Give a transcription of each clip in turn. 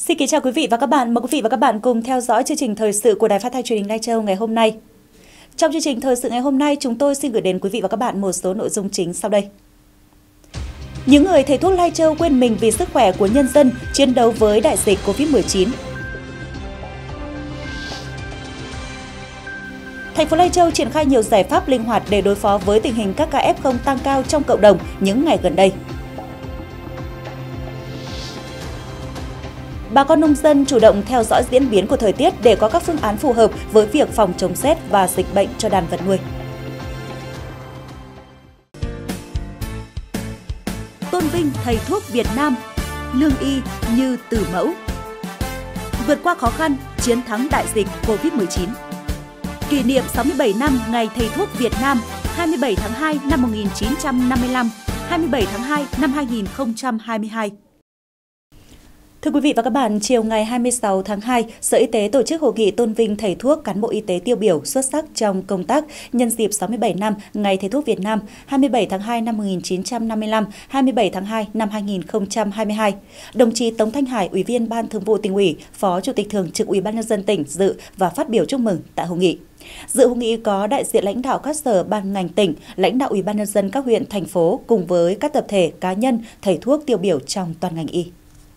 Xin kính chào quý vị và các bạn. Mời quý vị và các bạn cùng theo dõi chương trình thời sự của Đài Phát thanh Truyền hình Lai Châu ngày hôm nay. Trong chương trình thời sự ngày hôm nay, chúng tôi xin gửi đến quý vị và các bạn một số nội dung chính sau đây. Những người thầy thuốc Lai Châu quên mình vì sức khỏe của nhân dân, chiến đấu với đại dịch Covid-19. Thành phố Lai Châu triển khai nhiều giải pháp linh hoạt để đối phó với tình hình các ca F0 tăng cao trong cộng đồng những ngày gần đây. Bà con nông dân chủ động theo dõi diễn biến của thời tiết để có các phương án phù hợp với việc phòng chống rét và dịch bệnh cho đàn vật nuôi. Tôn vinh thầy thuốc Việt Nam, lương y như tử mẫu. Vượt qua khó khăn, chiến thắng đại dịch Covid-19. Kỷ niệm 67 năm Ngày Thầy thuốc Việt Nam, 27 tháng 2 năm 1955, 27 tháng 2 năm 2022. Thưa quý vị và các bạn, chiều ngày 26 tháng 2, Sở Y tế tổ chức hội nghị tôn vinh thầy thuốc, cán bộ y tế tiêu biểu xuất sắc trong công tác nhân dịp 67 năm Ngày Thầy thuốc Việt Nam, 27 tháng 2 năm 1955, 27 tháng 2 năm 2022. Đồng chí Tống Thanh Hải, Ủy viên Ban Thường vụ Tỉnh ủy, Phó Chủ tịch Thường trực Ủy ban nhân dân tỉnh dự và phát biểu chúc mừng tại hội nghị. Dự hội nghị có đại diện lãnh đạo các sở ban ngành tỉnh, lãnh đạo Ủy ban nhân dân các huyện, thành phố cùng với các tập thể, cá nhân, thầy thuốc tiêu biểu trong toàn ngành y.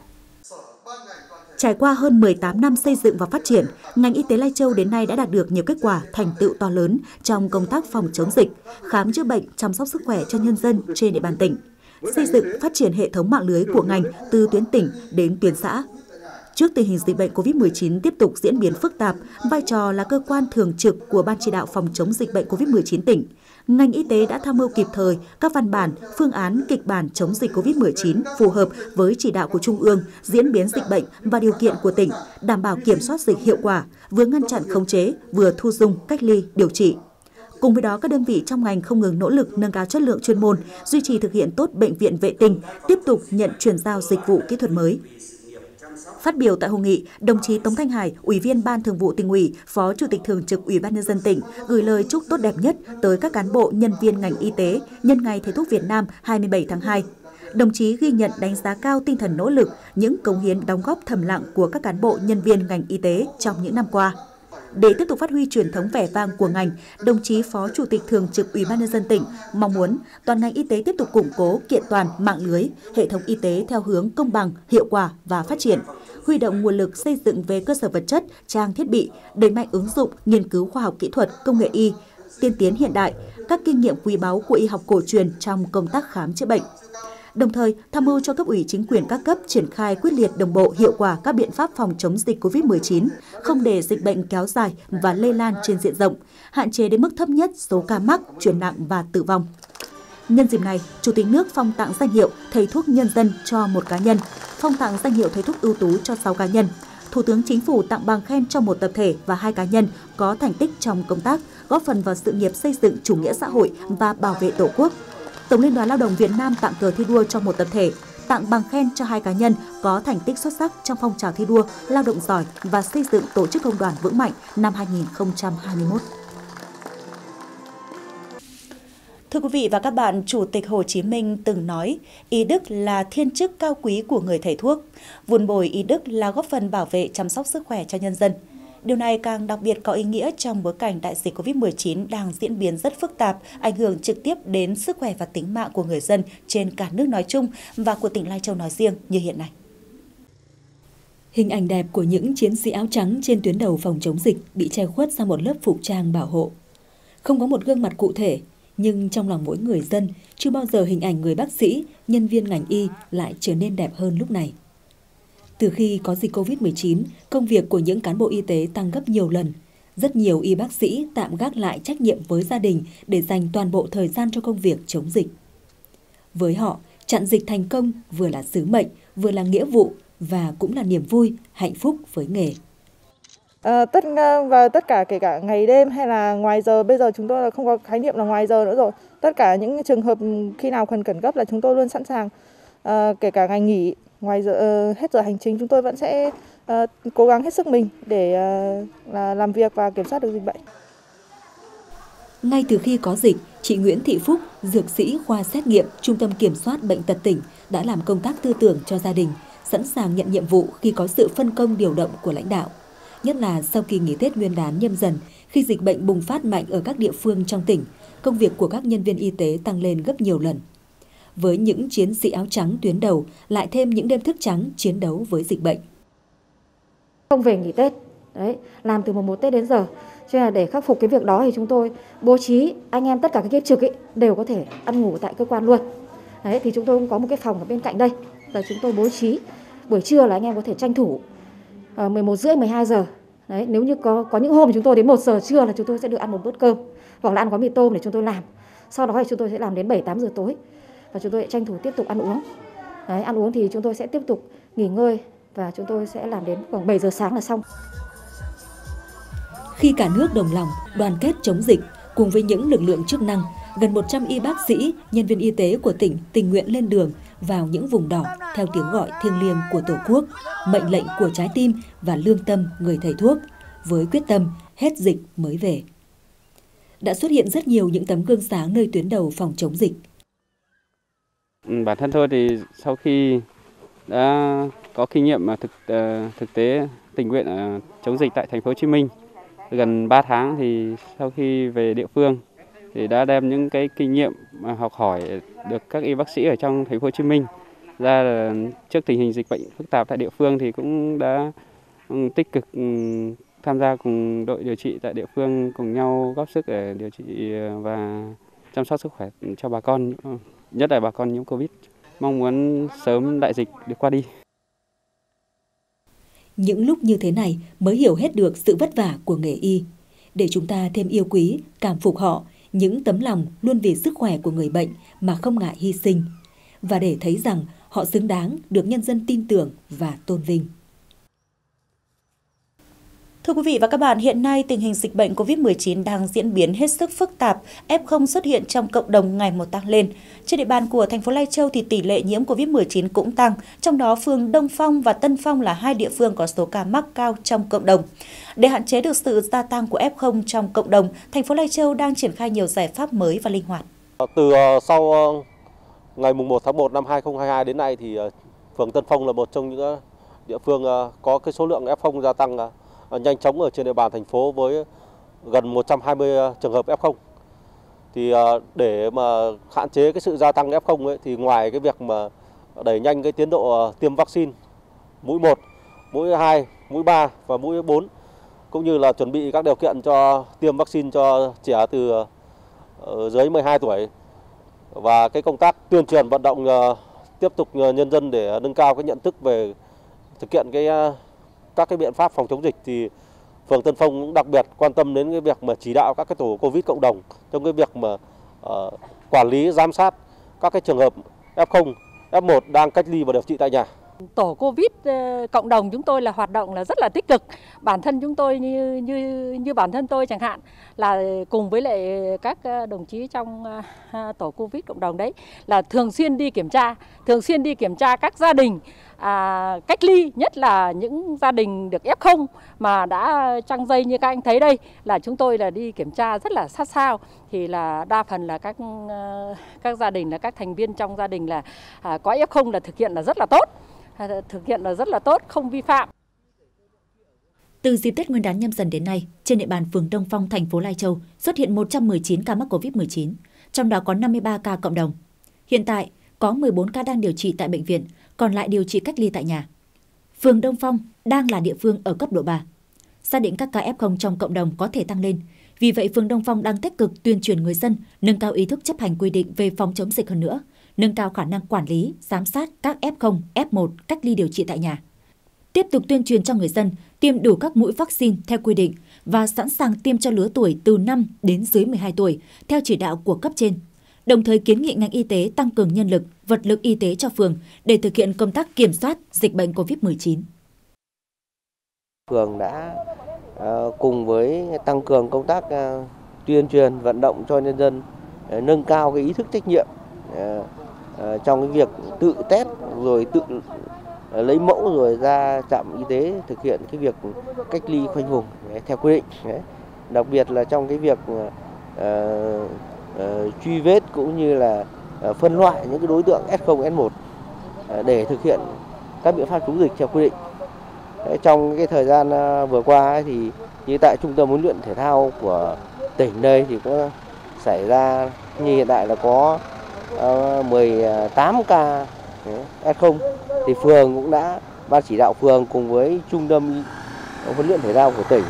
Trải qua hơn 18 năm xây dựng và phát triển, ngành y tế Lai Châu đến nay đã đạt được nhiều kết quả, thành tựu to lớn trong công tác phòng chống dịch, khám chữa bệnh, chăm sóc sức khỏe cho nhân dân trên địa bàn tỉnh, xây dựng, phát triển hệ thống mạng lưới của ngành từ tuyến tỉnh đến tuyến xã. Trước tình hình dịch bệnh COVID-19 tiếp tục diễn biến phức tạp, vai trò là cơ quan thường trực của Ban chỉ đạo phòng chống dịch bệnh COVID-19 tỉnh, ngành y tế đã tham mưu kịp thời các văn bản, phương án, kịch bản chống dịch COVID-19 phù hợp với chỉ đạo của Trung ương, diễn biến dịch bệnh và điều kiện của tỉnh, đảm bảo kiểm soát dịch hiệu quả, vừa ngăn chặn khống chế, vừa thu dung, cách ly, điều trị. Cùng với đó, các đơn vị trong ngành không ngừng nỗ lực nâng cao chất lượng chuyên môn, duy trì thực hiện tốt bệnh viện vệ tinh, tiếp tục nhận chuyển giao dịch vụ kỹ thuật mới. Phát biểu tại hội nghị, đồng chí Tống Thanh Hải, Ủy viên Ban Thường vụ Tỉnh ủy, Phó Chủ tịch Thường trực Ủy ban nhân dân tỉnh gửi lời chúc tốt đẹp nhất tới các cán bộ, nhân viên ngành y tế nhân ngày Thầy thuốc Việt Nam 27 tháng 2. Đồng chí ghi nhận, đánh giá cao tinh thần nỗ lực, những cống hiến đóng góp thầm lặng của các cán bộ, nhân viên ngành y tế trong những năm qua. Để tiếp tục phát huy truyền thống vẻ vang của ngành, đồng chí Phó Chủ tịch Thường trực Ủy ban nhân dân tỉnh mong muốn toàn ngành y tế tiếp tục củng cố, kiện toàn mạng lưới, hệ thống y tế theo hướng công bằng, hiệu quả và phát triển, huy động nguồn lực xây dựng về cơ sở vật chất, trang thiết bị, đẩy mạnh ứng dụng, nghiên cứu khoa học kỹ thuật, công nghệ y, tiên tiến hiện đại, các kinh nghiệm quý báu của y học cổ truyền trong công tác khám chữa bệnh. Đồng thời, tham mưu cho cấp ủy chính quyền các cấp triển khai quyết liệt, đồng bộ, hiệu quả các biện pháp phòng chống dịch COVID-19, không để dịch bệnh kéo dài và lây lan trên diện rộng, hạn chế đến mức thấp nhất số ca mắc, chuyển nặng và tử vong. Nhân dịp này, Chủ tịch nước phong tặng danh hiệu Thầy thuốc nhân dân cho một cá nhân, phong tặng danh hiệu Thầy thuốc ưu tú cho 6 cá nhân. Thủ tướng Chính phủ tặng bằng khen cho một tập thể và 2 cá nhân có thành tích trong công tác, góp phần vào sự nghiệp xây dựng chủ nghĩa xã hội và bảo vệ Tổ quốc. Tổng Liên đoàn Lao động Việt Nam tặng cờ thi đua cho một tập thể, tặng bằng khen cho 2 cá nhân có thành tích xuất sắc trong phong trào thi đua, lao động giỏi và xây dựng tổ chức công đoàn vững mạnh năm 2021. Thưa quý vị và các bạn, Chủ tịch Hồ Chí Minh từng nói, y đức là thiên chức cao quý của người thầy thuốc. Vun bồi y đức là góp phần bảo vệ, chăm sóc sức khỏe cho nhân dân. Điều này càng đặc biệt có ý nghĩa trong bối cảnh đại dịch COVID-19 đang diễn biến rất phức tạp, ảnh hưởng trực tiếp đến sức khỏe và tính mạng của người dân trên cả nước nói chung và của tỉnh Lai Châu nói riêng như hiện nay. Hình ảnh đẹp của những chiến sĩ áo trắng trên tuyến đầu phòng chống dịch bị che khuất sau một lớp phục trang bảo hộ. Không có một gương mặt cụ thể, nhưng trong lòng mỗi người dân, chưa bao giờ hình ảnh người bác sĩ, nhân viên ngành y lại trở nên đẹp hơn lúc này. Từ khi có dịch COVID-19, công việc của những cán bộ y tế tăng gấp nhiều lần. Rất nhiều y bác sĩ tạm gác lại trách nhiệm với gia đình để dành toàn bộ thời gian cho công việc chống dịch. Với họ, chặn dịch thành công vừa là sứ mệnh, vừa là nghĩa vụ và cũng là niềm vui, hạnh phúc với nghề. Tất cả kể cả ngày đêm hay là ngoài giờ, bây giờ chúng tôi là không có khái niệm là ngoài giờ nữa rồi. Tất cả những trường hợp khi nào cần khẩn cấp là chúng tôi luôn sẵn sàng, kể cả ngày nghỉ, ngoài giờ hết giờ hành chính chúng tôi vẫn sẽ cố gắng hết sức mình để làm việc và kiểm soát được dịch bệnh. Ngay từ khi có dịch, chị Nguyễn Thị Phúc, dược sĩ khoa xét nghiệm Trung tâm Kiểm soát Bệnh tật tỉnh đã làm công tác tư tưởng cho gia đình, sẵn sàng nhận nhiệm vụ khi có sự phân công điều động của lãnh đạo. Nhất là sau kỳ nghỉ Tết Nguyên đán Nhâm Dần, khi dịch bệnh bùng phát mạnh ở các địa phương trong tỉnh, công việc của các nhân viên y tế tăng lên gấp nhiều lần. Với những chiến sĩ áo trắng tuyến đầu, lại thêm những đêm thức trắng chiến đấu với dịch bệnh. Không về nghỉ Tết, đấy, làm từ mùng 1 Tết đến giờ. Cho nên là để khắc phục cái việc đó thì chúng tôi bố trí anh em tất cả các kiếp trực đều có thể ăn ngủ tại cơ quan luôn. Đấy, thì chúng tôi cũng có một cái phòng ở bên cạnh đây, là chúng tôi bố trí buổi trưa là anh em có thể tranh thủ 11:30, 12 giờ. Đấy, nếu như có những hôm chúng tôi đến 1 giờ trưa là chúng tôi sẽ được ăn một bữa cơm hoặc là ăn gói mì tôm để chúng tôi làm. Sau đó thì chúng tôi sẽ làm đến 7-8 giờ tối và chúng tôi tranh thủ tiếp tục ăn uống. Đấy, ăn uống thì chúng tôi sẽ tiếp tục nghỉ ngơi và chúng tôi sẽ làm đến khoảng 7 giờ sáng là xong. Khi cả nước đồng lòng, đoàn kết chống dịch, cùng với những lực lượng chức năng, gần 100 y bác sĩ, nhân viên y tế của tỉnh tình nguyện lên đường vào những vùng đỏ theo tiếng gọi thiêng liêng của Tổ quốc, mệnh lệnh của trái tim và lương tâm người thầy thuốc, với quyết tâm hết dịch mới về. Đã xuất hiện rất nhiều những tấm gương sáng nơi tuyến đầu phòng chống dịch. Bản thân tôi thì sau khi đã có kinh nghiệm thực tế tình nguyện chống dịch tại thành phố Hồ Chí Minh gần 3 tháng, thì sau khi về địa phương thì đã đem những cái kinh nghiệm mà học hỏi được các y bác sĩ ở trong thành phố Hồ Chí Minh ra, là trước tình hình dịch bệnh phức tạp tại địa phương thì cũng đã tích cực tham gia cùng đội điều trị tại địa phương, cùng nhau góp sức để điều trị và chăm sóc sức khỏe cho bà con, nhất là bà con nhiễm Covid. Mong muốn sớm đại dịch được qua đi. Những lúc như thế này mới hiểu hết được sự vất vả của nghề y, để chúng ta thêm yêu quý, cảm phục họ, những tấm lòng luôn vì sức khỏe của người bệnh mà không ngại hy sinh, và để thấy rằng họ xứng đáng được nhân dân tin tưởng và tôn vinh. Thưa quý vị và các bạn, hiện nay tình hình dịch bệnh COVID-19 đang diễn biến hết sức phức tạp, F0 xuất hiện trong cộng đồng ngày một tăng lên. Trên địa bàn của thành phố Lai Châu thì tỷ lệ nhiễm COVID-19 cũng tăng, trong đó phường Đông Phong và Tân Phong là hai địa phương có số ca mắc cao trong cộng đồng. Để hạn chế được sự gia tăng của F0 trong cộng đồng, thành phố Lai Châu đang triển khai nhiều giải pháp mới và linh hoạt. Từ sau ngày 1 tháng 1 năm 2022 đến nay thì phường Tân Phong là một trong những địa phương có cái số lượng F0 gia tăng nhanh chóng ở trên địa bàn thành phố với gần 120 trường hợp F0. Thì để mà hạn chế cái sự gia tăng F0 ấy, thì ngoài cái việc mà đẩy nhanh cái tiến độ tiêm vaccine mũi 1, mũi 2, mũi 3 và mũi 4, cũng như là chuẩn bị các điều kiện cho tiêm vaccine cho trẻ từ dưới 12 tuổi, và cái công tác tuyên truyền vận động tiếp tục nhân dân để nâng cao cái nhận thức về thực hiện các cái biện pháp phòng chống dịch, thì phường Tân Phong cũng đặc biệt quan tâm đến cái việc mà chỉ đạo các cái tổ Covid cộng đồng trong cái việc mà quản lý, giám sát các cái trường hợp F0, F1 đang cách ly và điều trị tại nhà. Tổ Covid cộng đồng chúng tôi là hoạt động là rất là tích cực. Bản thân chúng tôi như bản thân tôi chẳng hạn, là cùng với lại các đồng chí trong tổ Covid cộng đồng đấy là thường xuyên đi kiểm tra các gia đình cách ly, nhất là những gia đình được F0 mà đã trăng dây như các anh thấy đây, là chúng tôi là đi kiểm tra rất là sát sao. Thì là đa phần là các gia đình, là các thành viên trong gia đình là có F0 là thực hiện là rất là tốt, không vi phạm. Từ dịp Tết Nguyên đán Nhâm Dần đến nay, trên địa bàn phường Đông Phong, thành phố Lai Châu xuất hiện 119 ca mắc COVID-19, trong đó có 53 ca cộng đồng. Hiện tại, có 14 ca đang điều trị tại bệnh viện, còn lại điều trị cách ly tại nhà. Phường Đông Phong đang là địa phương ở cấp độ 3. Xác định các ca F0 trong cộng đồng có thể tăng lên. Vì vậy, phường Đông Phong đang tích cực tuyên truyền người dân nâng cao ý thức chấp hành quy định về phòng chống dịch hơn nữa, nâng cao khả năng quản lý, giám sát các F0, F1 cách ly điều trị tại nhà. Tiếp tục tuyên truyền cho người dân tiêm đủ các mũi vaccine theo quy định và sẵn sàng tiêm cho lứa tuổi từ 5 đến dưới 12 tuổi theo chỉ đạo của cấp trên. Đồng thời kiến nghị ngành y tế tăng cường nhân lực, vật lực y tế cho phường để thực hiện công tác kiểm soát dịch bệnh COVID-19. Phường đã cùng với tăng cường công tác tuyên truyền, vận động cho nhân dân nâng cao cái ý thức trách nhiệm trong cái việc tự test rồi tự lấy mẫu rồi ra trạm y tế thực hiện cái việc cách ly khoanh vùng theo quy định. Đặc biệt là trong cái việc truy vết cũng như là phân loại những cái đối tượng F0, F1 để thực hiện các biện pháp chống dịch theo quy định. Trong cái thời gian vừa qua thì như tại trung tâm huấn luyện thể thao của tỉnh đây thì có xảy ra như hiện tại là có 18 ca F0 thì phường cũng đã, ban chỉ đạo phường cùng với trung tâm huấn luyện thể thao của tỉnh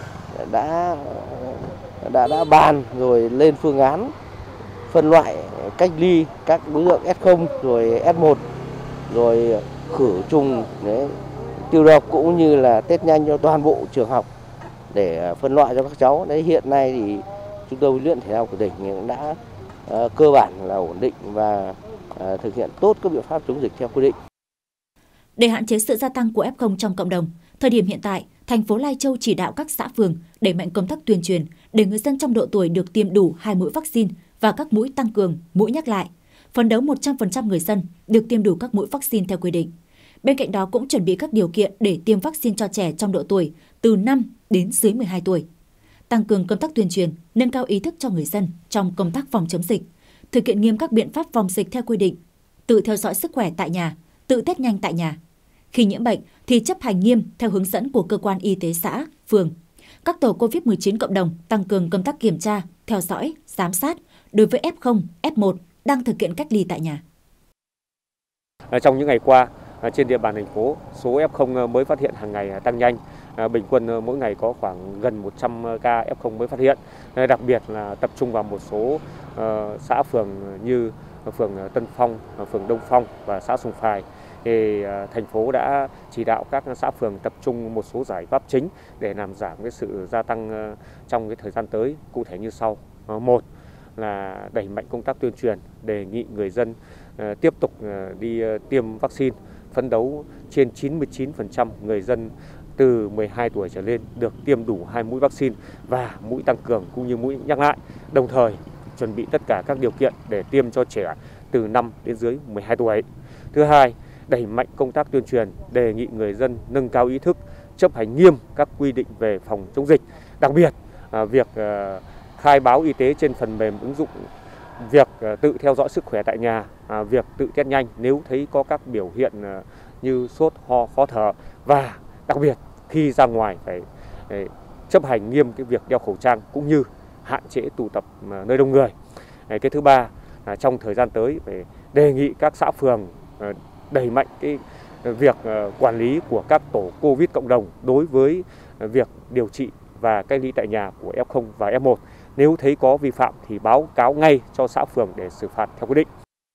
đã bàn rồi lên phương án phân loại cách ly các đối tượng F0 rồi F1 rồi khử trùng tiêu độc cũng như là test nhanh cho toàn bộ trường học để phân loại cho các cháu. Đấy, hiện nay thì trung tâm huấn luyện thể thao của tỉnh cũng đã cơ bản là ổn định và thực hiện tốt các biện pháp chống dịch theo quy định. Để hạn chế sự gia tăng của F0 trong cộng đồng, thời điểm hiện tại, thành phố Lai Châu chỉ đạo các xã phường đẩy mạnh công tác tuyên truyền để người dân trong độ tuổi được tiêm đủ 2 mũi vaccine và các mũi tăng cường, mũi nhắc lại. Phấn đấu 100% người dân được tiêm đủ các mũi vaccine theo quy định. Bên cạnh đó cũng chuẩn bị các điều kiện để tiêm vaccine cho trẻ trong độ tuổi từ 5 đến dưới 12 tuổi. Tăng cường công tác tuyên truyền, nâng cao ý thức cho người dân trong công tác phòng chống dịch, thực hiện nghiêm các biện pháp phòng dịch theo quy định, tự theo dõi sức khỏe tại nhà, tự test nhanh tại nhà. Khi nhiễm bệnh thì chấp hành nghiêm theo hướng dẫn của cơ quan y tế xã, phường. Các tổ COVID-19 cộng đồng tăng cường công tác kiểm tra, theo dõi, giám sát đối với F0, F1 đang thực hiện cách ly tại nhà. Trong những ngày qua, trên địa bàn thành phố, số F0 mới phát hiện hàng ngày tăng nhanh. Bình quân mỗi ngày có khoảng gần 100 ca F0 mới phát hiện. Đặc biệt là tập trung vào một số xã phường như phường Tân Phong, phường Đông Phong và xã Sùng Phài. Thì thành phố đã chỉ đạo các xã phường tập trung một số giải pháp chính để làm giảm cái sự gia tăng trong cái thời gian tới, cụ thể như sau. Một là đẩy mạnh công tác tuyên truyền, đề nghị người dân tiếp tục đi tiêm vaccine, phấn đấu trên 99% người dân từ 12 tuổi trở lên được tiêm đủ 2 mũi vaccine và mũi tăng cường cũng như mũi nhắc lại. Đồng thời chuẩn bị tất cả các điều kiện để tiêm cho trẻ từ 5 đến dưới 12 tuổi. Thứ hai, đẩy mạnh công tác tuyên truyền, đề nghị người dân nâng cao ý thức, chấp hành nghiêm các quy định về phòng chống dịch. Đặc biệt, việc khai báo y tế trên phần mềm ứng dụng, việc tự theo dõi sức khỏe tại nhà, việc tự test nhanh nếu thấy có các biểu hiện như sốt, ho, khó thở và đặc biệt khi ra ngoài phải chấp hành nghiêm cái việc đeo khẩu trang cũng như hạn chế tụ tập nơi đông người. Cái thứ ba là trong thời gian tới phải đề nghị các xã phường đẩy mạnh cái việc quản lý của các tổ COVID cộng đồng đối với việc điều trị và cách ly tại nhà của F0 và F1. Nếu thấy có vi phạm thì báo cáo ngay cho xã phường để xử phạt theo quy định.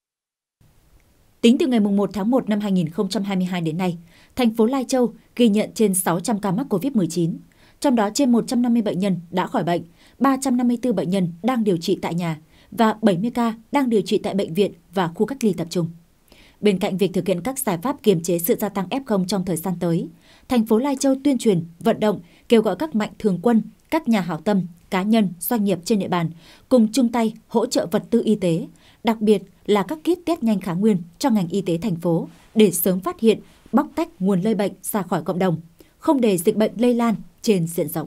Tính từ ngày 1 tháng 1 năm 2022 đến nay, thành phố Lai Châu ghi nhận trên 600 ca mắc COVID-19, trong đó trên 150 bệnh nhân đã khỏi bệnh, 354 bệnh nhân đang điều trị tại nhà và 70 ca đang điều trị tại bệnh viện và khu cách ly tập trung. Bên cạnh việc thực hiện các giải pháp kiềm chế sự gia tăng F0 trong thời gian tới, thành phố Lai Châu tuyên truyền, vận động, kêu gọi các mạnh thường quân, các nhà hảo tâm, cá nhân, doanh nghiệp trên địa bàn cùng chung tay hỗ trợ vật tư y tế, đặc biệt là các kit test nhanh kháng nguyên cho ngành y tế thành phố để sớm phát hiện, bóc tách nguồn lây bệnh ra khỏi cộng đồng, không để dịch bệnh lây lan trên diện rộng.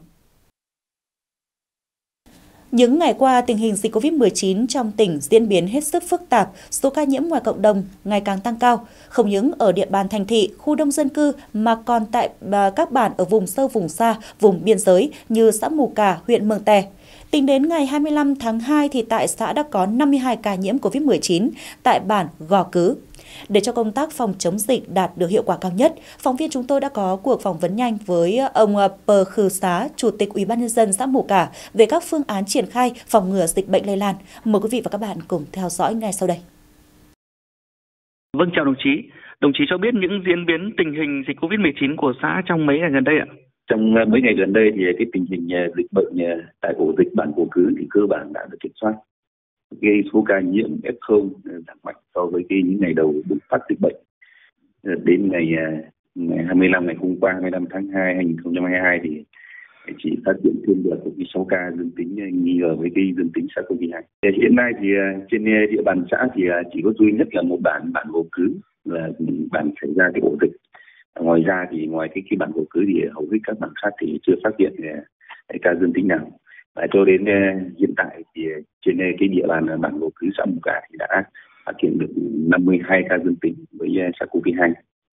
Những ngày qua, tình hình dịch COVID-19 trong tỉnh diễn biến hết sức phức tạp, số ca nhiễm ngoài cộng đồng ngày càng tăng cao, không những ở địa bàn thành thị, khu đông dân cư mà còn tại các bản ở vùng sâu, vùng xa, vùng biên giới như xã Mù Cả, huyện Mường Tè. Tính đến ngày 25 tháng 2 thì tại xã đã có 52 ca nhiễm COVID-19 tại bản Gò Cứ. Để cho công tác phòng chống dịch đạt được hiệu quả cao nhất, phóng viên chúng tôi đã có cuộc phỏng vấn nhanh với ông Pờ Khừ Xá, Chủ tịch Ủy ban nhân dân xã Mù Cả về các phương án triển khai phòng ngừa dịch bệnh lây lan. Mời quý vị và các bạn cùng theo dõi ngay sau đây. Vâng, chào đồng chí. Đồng chí cho biết những diễn biến tình hình dịch COVID-19 của xã trong mấy ngày gần đây ạ? Trong mấy ngày gần đây thì cái tình hình dịch bệnh tại ổ dịch bản Gò Cứ thì cơ bản đã được kiểm soát. Cái số ca nhiễm F0 giảm mạnh so với những ngày đầu bùng phát dịch bệnh. Đến ngày 25 ngày hôm qua, 25 tháng 2 2022 thì chỉ phát hiện thêm được 6 ca dương tính nghi ngờ với dương tính SARS-CoV-2. Hiện nay thì trên địa bàn xã thì chỉ có duy nhất là một bản Gò Cứ là bản xảy ra cái ổ dịch. Ngoài ra thì ngoài cái bản Gò Cứ thì hầu hết các bản khác thì chưa phát hiện ca dương tính nào. Và cho đến hiện tại thì trên cái địa bàn bản Gò Cứ xã Mù Cả thì đã phát hiện được 52 ca dương tính với SARS-CoV-2.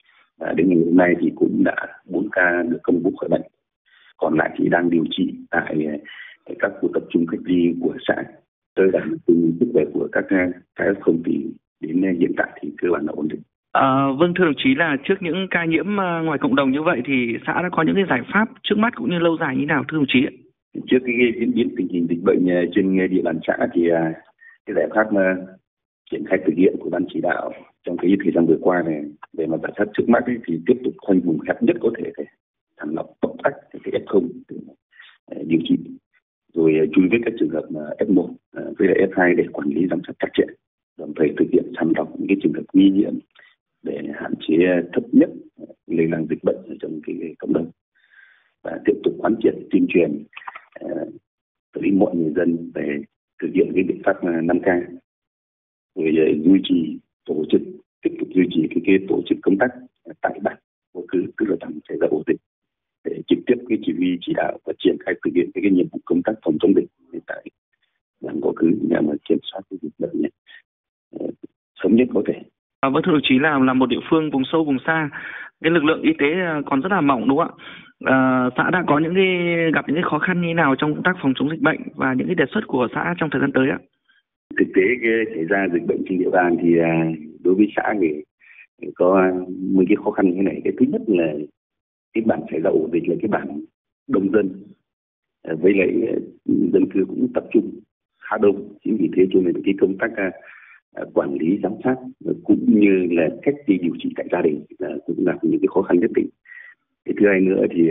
Đến ngày hôm nay thì cũng đã 4 ca được công bố khỏi bệnh. Còn lại thì đang điều trị tại các khu tập trung cách ly của xã. Tôi đảm tình sức khỏe của các F0 thì đến hiện tại thì cơ bản là ổn định. Vâng, thưa đồng chí là trước những ca nhiễm ngoài cộng đồng như vậy thì xã đã có những cái giải pháp trước mắt cũng như lâu dài như nào thưa đồng chí ạ? Trước cái diễn biến tình hình dịch bệnh trên địa bàn xã thì cái giải pháp triển khai thực hiện của ban chỉ đạo trong cái thời gian vừa qua này về mặt giải pháp trước mắt ấy, thì tiếp tục khoanh vùng hẹp nhất có thể để sàng lọc bóc tách cái F0 điều trị, rồi truy vết các trường hợp F1 với lại F2 để quản lý giám sát chặt chẽ, đồng thời thực hiện sàng lọc những cái trường hợp nghi nhiễm để hạn chế thấp nhất lây lan dịch bệnh ở trong cái cộng đồng, và tiếp tục quán triệt tuyên truyền tới mọi người dân về thực hiện cái biện pháp 5K, rồi duy trì tổ chức, tiếp tục duy trì cái tổ chức công tác tại bản vô cứ, tức là bản xảy ra ổ dịch, để trực tiếp cái chỉ huy chỉ đạo và triển khai thực hiện cái nhiệm vụ công tác phòng chống dịch tại bản vô cứ nhằm kiểm soát cái dịch bệnh này sớm nhất có thể. Vâng, thưa đồng chí là một địa phương vùng sâu vùng xa, cái lực lượng y tế còn rất là mỏng đúng không ạ? Xã đã có gặp những cái khó khăn như thế nào trong công tác phòng chống dịch bệnh và những cái đề xuất của xã trong thời gian tới ạ? Thực tế cái xảy ra dịch bệnh trên địa bàn thì đối với xã thì có mấy cái khó khăn như thế này. Cái thứ nhất là cái bản xảy ra ổ dịch là cái bản đông dân, với lại dân cư cũng tập trung khá đông, chính vì thế cho nên cái công tác quản lý giám sát cũng như là cách đi điều trị tại gia đình cũng là những cái khó khăn nhất định. Cái thứ hai nữa thì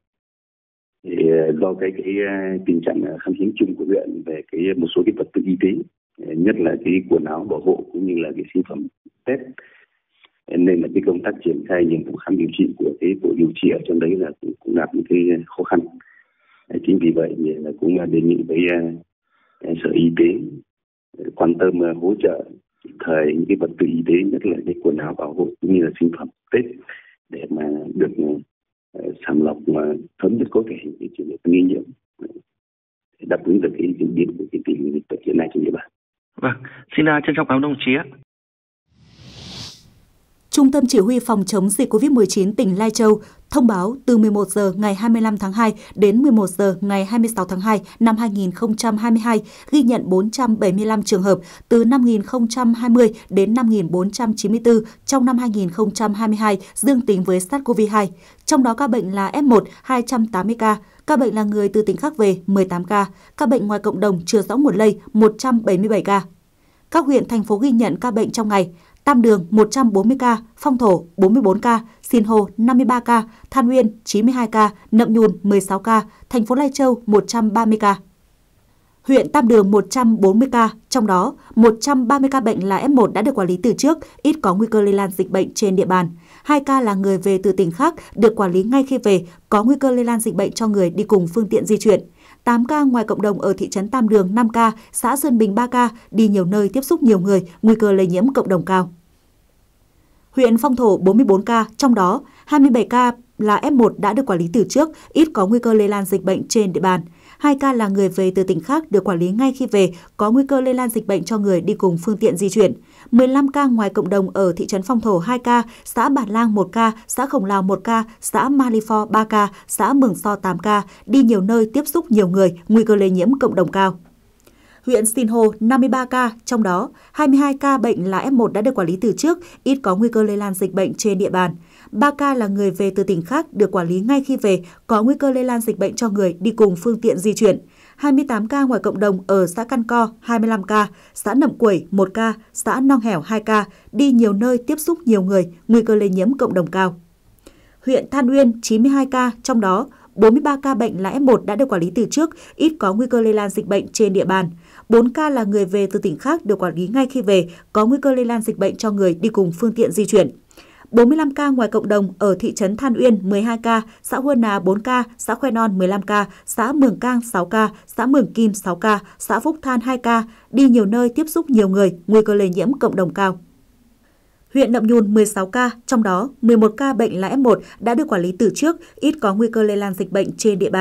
do cái tình trạng khan hiếm chung của huyện về một số cái vật tư y tế, nhất là cái quần áo bảo hộ cũng như là cái sinh phẩm test, nên là cái công tác triển khai nhiệm vụ khám điều trị của cái tổ điều trị ở trong đấy là cũng gặp những cái khó khăn. Chính vì vậy thì là cũng đề nghị với sở y tế quan tâm hỗ trợ kịp thời những cái vật tư y tế, nhất là cái quần áo bảo hộ cũng như là sinh phẩm test, để mà được sàng lọc sớm nhất có thể cái trường hợp nghi nhiễm, đáp ứng được cái diễn biến của cái tình hình dịch bệnh hiện nay trên địa bàn. Vâng, xin trân trọng cảm ơn đồng chí ạ. Trung tâm Chỉ huy Phòng chống dịch COVID-19 tỉnh Lai Châu thông báo từ 11 giờ ngày 25 tháng 2 đến 11 giờ ngày 26 tháng 2 năm 2022 ghi nhận 475 trường hợp từ 5.020 đến 5.494 trong năm 2022 dương tính với SARS-CoV-2. Trong đó ca bệnh là F1 280 ca, ca bệnh là người từ tỉnh khác về 18 ca, ca bệnh ngoài cộng đồng chưa rõ nguồn lây 177 ca. Các huyện, thành phố ghi nhận ca bệnh trong ngày: Tam Đường 140 ca, Phong Thổ 44 ca, Sinh Hồ 53 ca, Than Uyên 92 ca, Nậm Nhùn 16 ca, thành phố Lai Châu 130 ca. Huyện Tam Đường 140 ca, trong đó 130 ca bệnh là F1 đã được quản lý từ trước, ít có nguy cơ lây lan dịch bệnh trên địa bàn. 2 ca là người về từ tỉnh khác được quản lý ngay khi về, có nguy cơ lây lan dịch bệnh cho người đi cùng phương tiện di chuyển. 8 ca ngoài cộng đồng ở thị trấn Tam Đường 5 ca, xã Sơn Bình 3 ca, đi nhiều nơi tiếp xúc nhiều người, nguy cơ lây nhiễm cộng đồng cao. Huyện Phong Thổ 44 ca, trong đó 27 ca là F1 đã được quản lý từ trước, ít có nguy cơ lây lan dịch bệnh trên địa bàn. 2 ca là người về từ tỉnh khác được quản lý ngay khi về, có nguy cơ lây lan dịch bệnh cho người đi cùng phương tiện di chuyển. 15 ca ngoài cộng đồng ở thị trấn Phong Thổ 2 ca, xã Bản Lang 1 ca, xã Khổng Lào 1 ca, xã Malifor 3 ca, xã Mường So 8 ca, đi nhiều nơi tiếp xúc nhiều người, nguy cơ lây nhiễm cộng đồng cao. Huyện Sinh Hồ 53 ca, trong đó 22 ca bệnh là F1 đã được quản lý từ trước, ít có nguy cơ lây lan dịch bệnh trên địa bàn. 3 ca là người về từ tỉnh khác được quản lý ngay khi về, có nguy cơ lây lan dịch bệnh cho người đi cùng phương tiện di chuyển. 28 ca ngoài cộng đồng ở xã Căn Co 25 ca, xã Nậm Quẩy 1 ca, xã Nong Hẻo 2 ca, đi nhiều nơi tiếp xúc nhiều người, nguy cơ lây nhiễm cộng đồng cao. Huyện Than Uyên 92 ca, trong đó 43 ca bệnh là F1 đã được quản lý từ trước, ít có nguy cơ lây lan dịch bệnh trên địa bàn. 4 ca là người về từ tỉnh khác được quản lý ngay khi về, có nguy cơ lây lan dịch bệnh cho người đi cùng phương tiện di chuyển. 45 ca ngoài cộng đồng ở thị trấn Than Uyên 12 ca, xã Huân Nà 4 ca, xã Khoe Non 15 ca, xã Mường Cang 6 ca, xã Mường Kim 6 ca, xã Phúc Than 2 ca, đi nhiều nơi tiếp xúc nhiều người, nguy cơ lây nhiễm cộng đồng cao. Huyện Nậm Nhùn 16 ca, trong đó 11 ca bệnh là F1 đã được quản lý từ trước, ít có nguy cơ lây lan dịch bệnh trên địa bàn.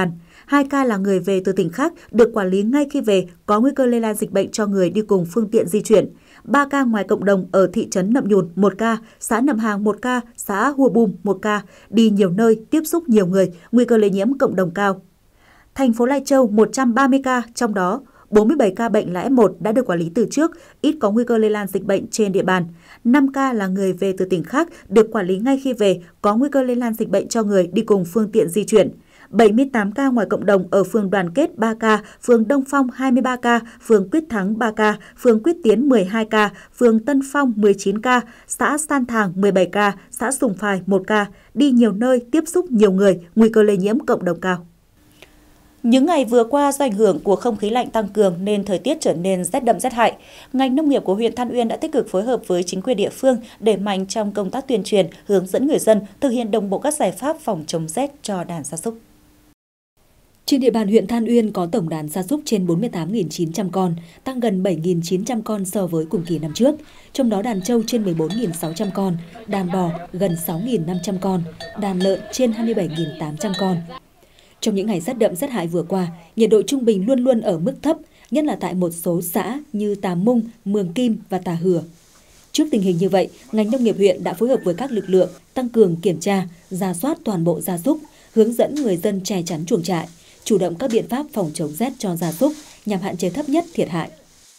2 ca là người về từ tỉnh khác được quản lý ngay khi về, có nguy cơ lây lan dịch bệnh cho người đi cùng phương tiện di chuyển. 3 ca ngoài cộng đồng ở thị trấn Nậm Nhùn 1 ca, xã Nậm Hàng 1 ca, xã Hua Bum 1 ca, đi nhiều nơi, tiếp xúc nhiều người, nguy cơ lây nhiễm cộng đồng cao. Thành phố Lai Châu 130 ca, trong đó 47 ca bệnh là F1 đã được quản lý từ trước, ít có nguy cơ lây lan dịch bệnh trên địa bàn. 5 ca là người về từ tỉnh khác được quản lý ngay khi về, có nguy cơ lây lan dịch bệnh cho người đi cùng phương tiện di chuyển. 78 ca ngoài cộng đồng ở phường Đoàn Kết 3 ca, phường Đông Phong 23 ca, phường Quyết Thắng 3 ca, phường Quyết Tiến 12 ca, phường Tân Phong 19 ca, xã San Thàng 17 ca, xã Sùng Phài 1 ca, đi nhiều nơi, tiếp xúc nhiều người, nguy cơ lây nhiễm cộng đồng cao. Những ngày vừa qua do ảnh hưởng của không khí lạnh tăng cường nên thời tiết trở nên rét đậm rét hại. Ngành nông nghiệp của huyện Than Uyên đã tích cực phối hợp với chính quyền địa phương đẩy mạnh trong công tác tuyên truyền, hướng dẫn người dân thực hiện đồng bộ các giải pháp phòng chống rét cho đàn gia súc. Trên địa bàn huyện Than Uyên có tổng đàn gia súc trên 48.900 con, tăng gần 7.900 con so với cùng kỳ năm trước. Trong đó đàn trâu trên 14.600 con, đàn bò gần 6.500 con, đàn lợn trên 27.800 con. Trong những ngày rét đậm rét hại vừa qua, nhiệt độ trung bình luôn luôn ở mức thấp, nhất là tại một số xã như Tà Mung, Mường Kim và Tà Hừa. Trước tình hình như vậy, ngành nông nghiệp huyện đã phối hợp với các lực lượng tăng cường kiểm tra, rà soát toàn bộ gia súc, hướng dẫn người dân che chắn chuồng trại, chủ động các biện pháp phòng chống rét cho gia súc nhằm hạn chế thấp nhất thiệt hại.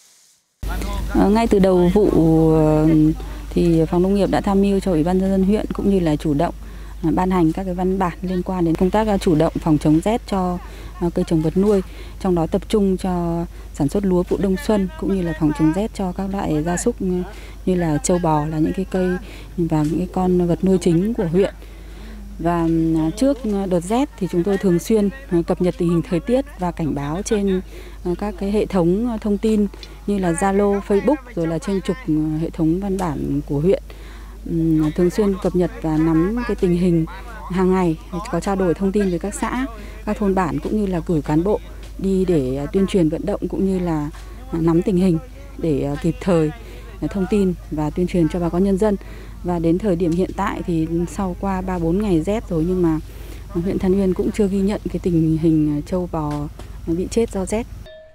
Ngay từ đầu vụ thì phòng nông nghiệp đã tham mưu cho Ủy ban nhân dân huyện cũng như là chủ động ban hành các cái văn bản liên quan đến công tác chủ động phòng chống rét cho cây trồng vật nuôi, trong đó tập trung cho sản xuất lúa vụ đông xuân cũng như là phòng chống rét cho các loại gia súc như là trâu bò, là những cái cây và những cái con vật nuôi chính của huyện. Và trước đợt rét thì chúng tôi thường xuyên cập nhật tình hình thời tiết và cảnh báo trên các cái hệ thống thông tin như là Zalo, Facebook rồi là trên trục hệ thống văn bản của huyện. Thường xuyên cập nhật và nắm cái tình hình hàng ngày, có trao đổi thông tin với các xã, các thôn bản cũng như là cử cán bộ đi để tuyên truyền vận động cũng như là nắm tình hình để kịp thời thông tin và tuyên truyền cho bà con nhân dân. Và đến thời điểm hiện tại thì sau qua 3-4 ngày rét rồi nhưng mà huyện Than Uyên cũng chưa ghi nhận cái tình hình trâu bò bị chết do rét.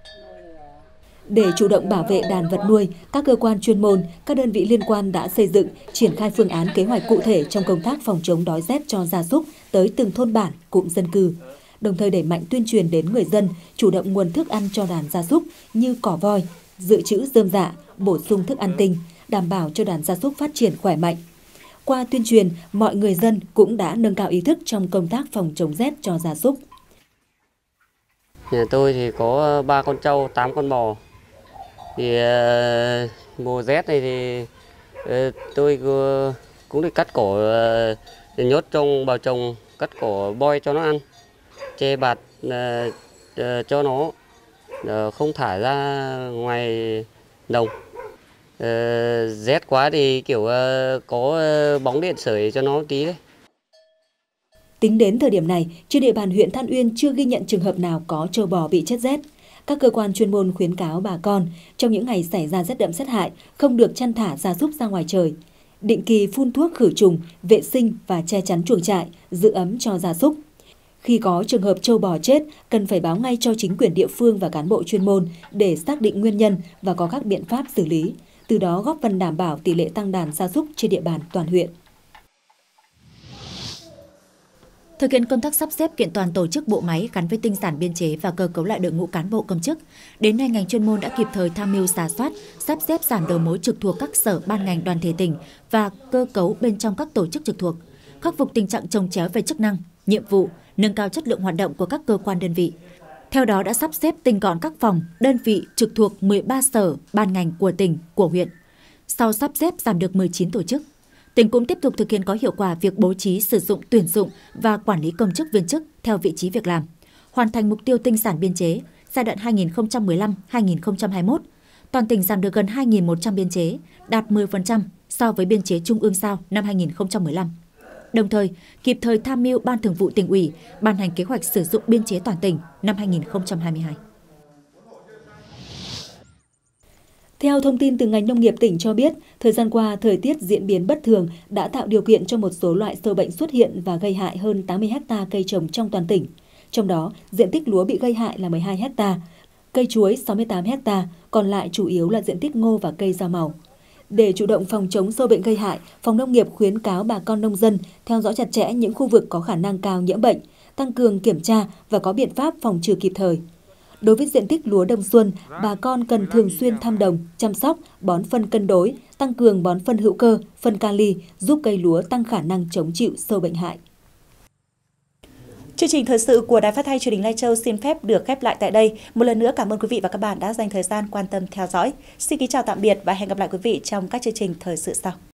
Để chủ động bảo vệ đàn vật nuôi, các cơ quan chuyên môn, các đơn vị liên quan đã xây dựng, triển khai phương án kế hoạch cụ thể trong công tác phòng chống đói rét cho gia súc tới từng thôn bản, cụm dân cư. Đồng thời đẩy mạnh tuyên truyền đến người dân chủ động nguồn thức ăn cho đàn gia súc như cỏ voi, dự trữ rơm rạ, bổ sung thức ăn tinh, đảm bảo cho đàn gia súc phát triển khỏe mạnh. Qua tuyên truyền, mọi người dân cũng đã nâng cao ý thức trong công tác phòng chống rét cho gia súc. Nhà tôi thì có 3 con trâu, 8 con bò. Thì mùa rét này thì tôi cũng đi cắt cỏ, nhốt trong bào trồng, cắt cỏ boi cho nó ăn, che bạt cho nó không thả ra ngoài đồng. Rét quá thì kiểu có bóng điện sưởi cho nó tí đấy. Tính đến thời điểm này, trên địa bàn huyện Than Uyên chưa ghi nhận trường hợp nào có trâu bò bị chết rét. Các cơ quan chuyên môn khuyến cáo bà con trong những ngày xảy ra rét đậm rét hại không được chăn thả gia súc ra ngoài trời. Định kỳ phun thuốc khử trùng, vệ sinh và che chắn chuồng trại, giữ ấm cho gia súc. Khi có trường hợp trâu bò chết, cần phải báo ngay cho chính quyền địa phương và cán bộ chuyên môn để xác định nguyên nhân và có các biện pháp xử lý. Từ đó góp phần đảm bảo tỷ lệ tăng đàn gia súc trên địa bàn toàn huyện. Thực hiện công tác sắp xếp kiện toàn tổ chức bộ máy gắn với tinh giản biên chế và cơ cấu lại đội ngũ cán bộ công chức, đến nay ngành chuyên môn đã kịp thời tham mưu rà soát, sắp xếp giảm đầu mối trực thuộc các sở ban ngành đoàn thể tỉnh và cơ cấu bên trong các tổ chức trực thuộc, khắc phục tình trạng chồng chéo về chức năng, nhiệm vụ, nâng cao chất lượng hoạt động của các cơ quan đơn vị. Theo đó đã sắp xếp tinh gọn các phòng, đơn vị trực thuộc 13 sở, ban ngành của tỉnh, của huyện. Sau sắp xếp giảm được 19 tổ chức, tỉnh cũng tiếp tục thực hiện có hiệu quả việc bố trí sử dụng tuyển dụng và quản lý công chức viên chức theo vị trí việc làm, hoàn thành mục tiêu tinh giản biên chế giai đoạn 2015-2021. Toàn tỉnh giảm được gần 2.100 biên chế, đạt 10% so với biên chế trung ương giao năm 2015. Đồng thời, kịp thời tham mưu Ban Thường vụ Tỉnh ủy ban hành kế hoạch sử dụng biên chế toàn tỉnh năm 2022. Theo thông tin từ ngành nông nghiệp tỉnh cho biết, thời gian qua, thời tiết diễn biến bất thường đã tạo điều kiện cho một số loại sâu bệnh xuất hiện và gây hại hơn 80 ha cây trồng trong toàn tỉnh. Trong đó, diện tích lúa bị gây hại là 12 ha, cây chuối 68 ha, còn lại chủ yếu là diện tích ngô và cây rau màu. Để chủ động phòng chống sâu bệnh gây hại, Phòng Nông nghiệp khuyến cáo bà con nông dân theo dõi chặt chẽ những khu vực có khả năng cao nhiễm bệnh, tăng cường kiểm tra và có biện pháp phòng trừ kịp thời. Đối với diện tích lúa đông xuân, bà con cần thường xuyên thăm đồng, chăm sóc, bón phân cân đối, tăng cường bón phân hữu cơ, phân kali giúp cây lúa tăng khả năng chống chịu sâu bệnh hại. Chương trình thời sự của Đài Phát thanh Truyền hình Lai Châu xin phép được khép lại tại đây. Một lần nữa cảm ơn quý vị và các bạn đã dành thời gian quan tâm theo dõi. Xin kính chào tạm biệt và hẹn gặp lại quý vị trong các chương trình thời sự sau.